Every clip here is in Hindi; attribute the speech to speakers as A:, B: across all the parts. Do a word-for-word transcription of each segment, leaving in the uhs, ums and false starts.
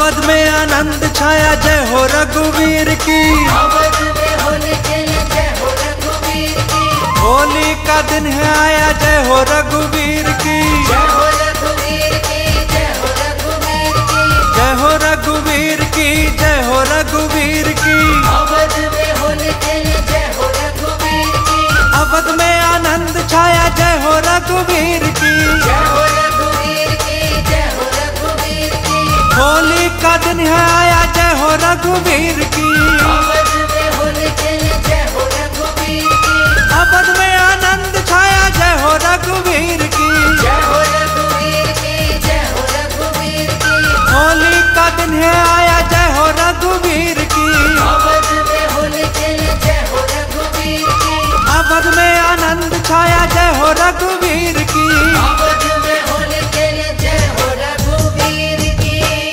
A: अवध में आनंद छाया जय हो रघुवीर की।
B: अवध में होली खेले जय हो रघुवीर की।
A: होली का दिन है आया जय हो रघुवीर की।
B: जय हो रघुवीर की जय हो रघुवीर की।
A: जय हो रघुवीर की जय हो रघुवीर की।
B: अवध में होली खेले जय हो रघुवीर की।
A: अवध में आनंद छाया जय हो रघुवीर की।
B: जय हो रघुवीर की जय हो रघुवीर की।
A: होली का दिन है आया जय हो रघुवीर की।
B: अवध में होली खेले जय हो रघुवीर की।
A: अवध में आनंद छाया जय हो रघुवीर की।
B: जय हो रघुवीर की जय हो रघुवीर की।
A: होली का दिन है आया जय हो रघुवीर की।
B: अवध में होली खेले जय हो रघुवीर की।
A: अवध में आनंद छाया जय हो रघुवीर की।
B: अवध में होली खेले जय हो रघुवीर की।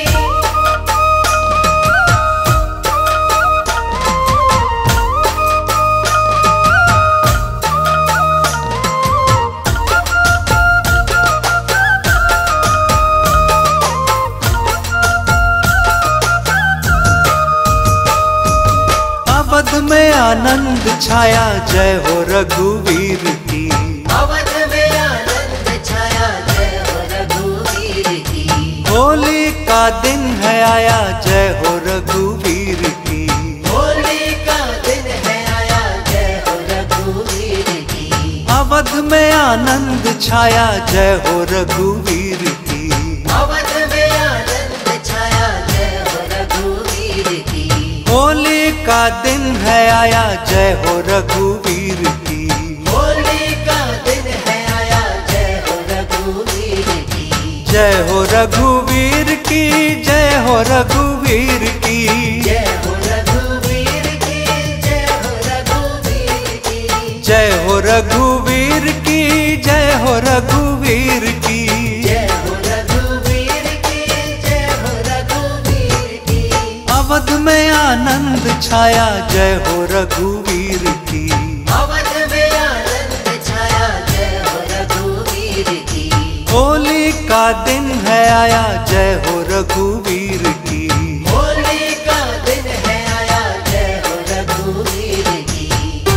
A: अवध में आनंद छाया जय हो रघुवीर की।
B: अवध में आनंद छाया जय हो रघुवीर की।
A: होली का दिन है आया जय हो रघुवीर की।
B: होली का दिन है आया जय हो रघुवीर की।
A: अवध में आनंद छाया जय हो रघुवीर की।
B: अवध में आनंद छाया जय हो रघुवीर की।
A: होली का दिन है आया जय हो रघुवीर की।
B: होली का दिन है आया जय हो रघुवीर की।
A: जय हो रघुवीर की जय हो रघुवीर की।
B: जय हो रघुवीर की जय हो रघुवीर की।
A: जय हो रघुवीर की जय हो रघुवीर की।
B: जय हो रघुवीर की जय हो रघुवीर की।
A: अवध में आनंद छाया जय हो रघुवीर की।
B: अवध में आनंद छाया जय हो रघुवीर की।
A: होली का दिन है आया जय हो रघुवीर की।
B: होली का दिन है आया जय हो रघुवीर की।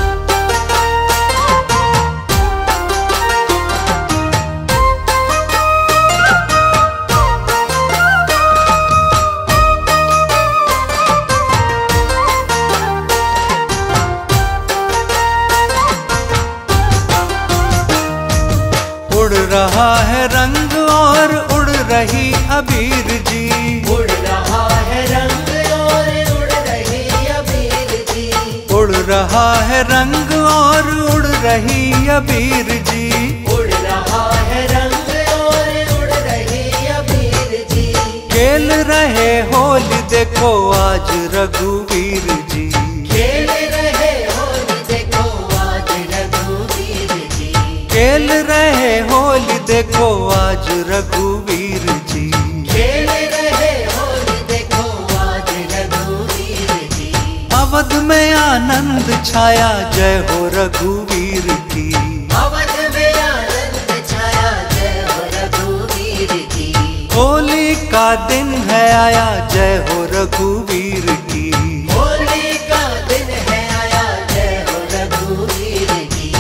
A: उड़ रहा है रंग और उड़ रही अबीर जी।
B: उड़ रहा है रंग और उड़ रही अबीर जी।
A: उड़ रहा है रंग और उड़ रही अबीर जी।
B: उड़ रहा है रंग और उड़ रही अबीर जी।
A: खेल रहे होली देखो आज रघुवीर जी।
B: खेल रहे होली देखो आज रघुवीर जी।
A: खेल रहे होली देखो आज रघुवीर जी।
B: खेल रहे होली देखो आज रघुवीर जी।
A: अवध में आनंद छाया जय हो रघुवीर की।
B: अवध में आनंद छाया जय हो रघुवीर की।
A: होली का दिन है आया जय हो रघुवीर की।
B: होली का दिन है आया जय हो रघुवीर की।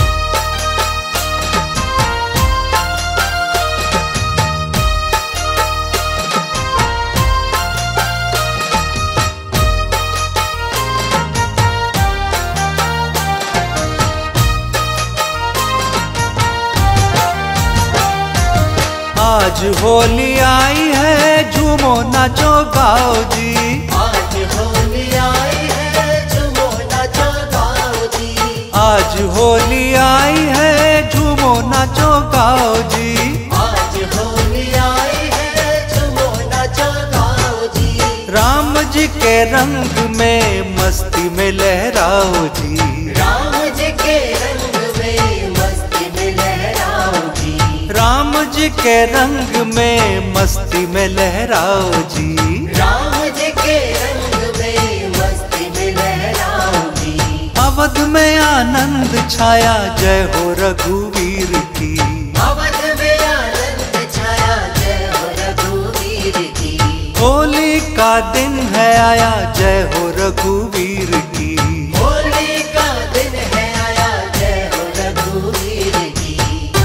A: आज होली आई है झूमो नाचो गाओ जी।
B: आज होली आई है झूमो नाचो गाओ जी।
A: आज होली आई है झूमो नाचो गाओ जी।
B: आज होली आई है झूमो नाचो गाओ जी।
A: राम जी के रंग में मस्ती में लहराओ जी।
B: राम जी के रंग में मस्ती में लहराओ जी।
A: राम जी के रंग में मस्ती में लहराओ जी।
B: राम जी के रंग में मस्ती में लहराओ जी।
A: अवध में आनंद छाया जय हो रघुवीर की।
B: अवध में आनंद छाया जय हो रघुवीर की।
A: होली का दिन है आया, जय हो रघुवीर की।
B: होली का दिन है आया, जय हो रघुवीर की।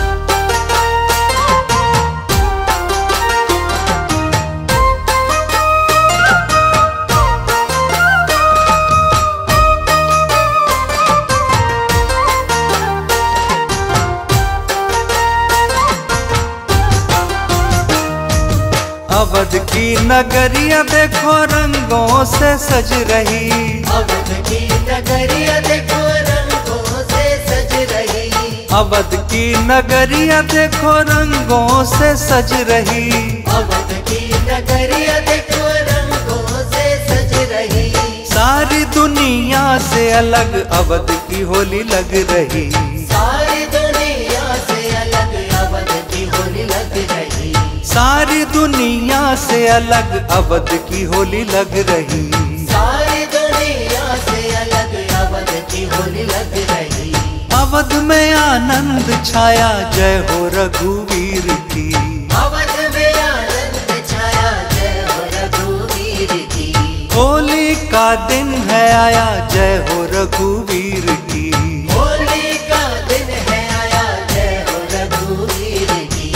A: अवध की नगरिया देखो रंगों से सज रही।
B: अवध की नगरिया देखो रंगों से सज रही।
A: अवध की नगरिया देखो रंगों से सज रही।
B: अवध की नगरिया देखो रंगों से सज रही।
A: सारी दुनिया से अलग अवध की होली लग रही।
B: सारी दुनिया से अलग अवध की होली लग रही।
A: सारी दुनिया से अलग अवध की होली लग रही।
B: सारी दुनिया से अलग अवध की होली लग रही।
A: अवध में आनंद छाया, जय हो रघुवीर की।
B: अवध में आनंद छाया, जय हो रघुवीर की।
A: होली का दिन है आया, जय हो रघुवीर की।
B: होली का दिन है आया, जय हो रघुवीर की।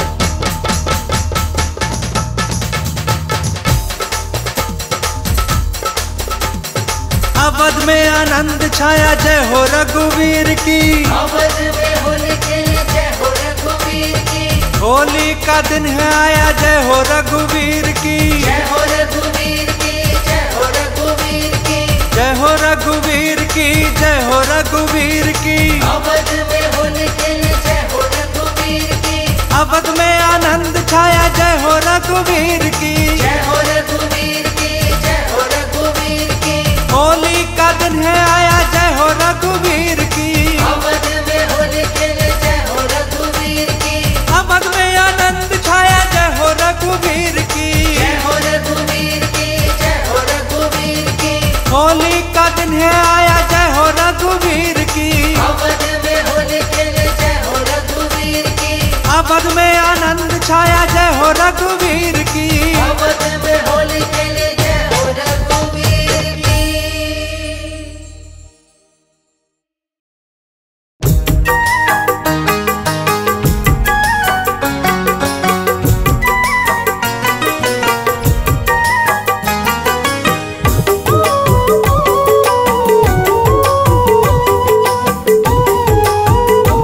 A: अवध में आनंद छाया, जय हो रघुवीर की।
B: अवध में होली खेली, जय हो रघुवीर की।
A: होली का दिन है आया, जय हो रघुवीर की।
B: जय हो रघुवीर की, जय हो रघुवीर की।
A: जय हो रघुवीर की, जय हो रघुवीर की।
B: अवध में होली खेली, जय हो रघुवीर की।
A: अवध में आनंद छाया, जय हो रघुवीर की।
B: जय हो रघुवीर की, जय हो रघुवीर की।
A: होली का दिन है आया, जय हो रघुवीर की।
B: अवध में होली खेली, जय हो रघुवीर की।
A: अवध में आनंद छाया, जय हो रघुवीर की।
B: जय हो रघुवीर की, जय हो रघुवीर की।
A: होली का दिन है आया, जय हो रघुवीर की।
B: अवध में होली खेली, जय हो रघुवीर की।
A: अवध में आनंद छाया, जय हो रघुवीर की।
B: अवध में होली खेली, जय हो रघुवीर की।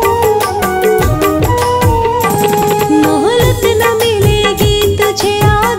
C: मोहलत न मिलेगी तुझे।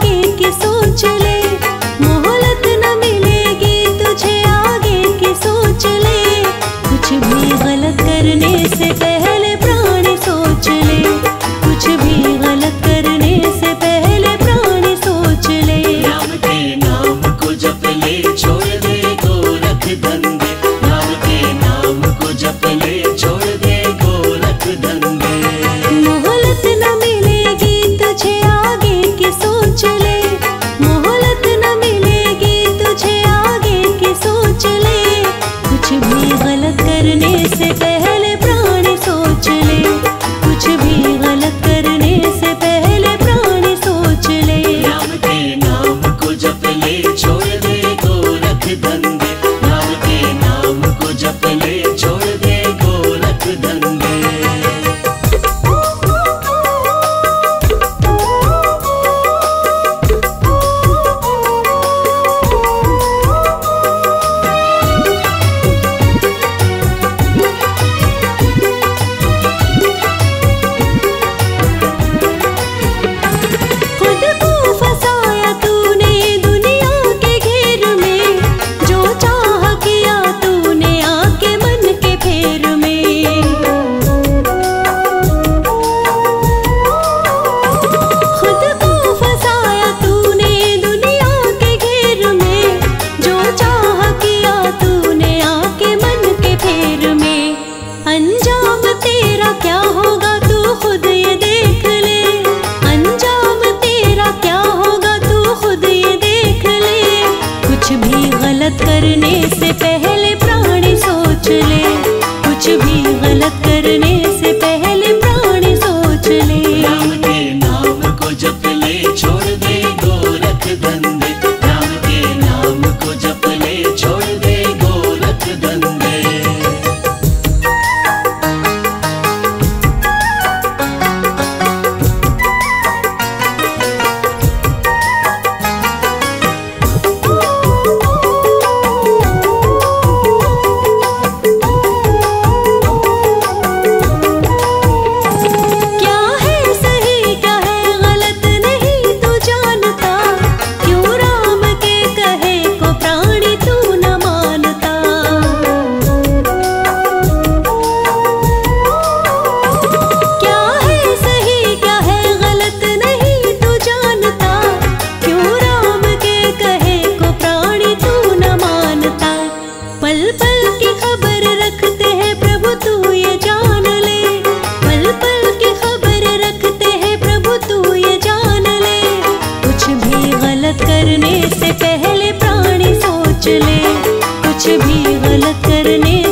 C: पल पल की खबर रखते हैं प्रभु तू ये जान ले, पल पल की खबर रखते हैं प्रभु तू ये जान ले। कुछ भी गलत करने से पहले प्राणी सोच ले, कुछ भी गलत करने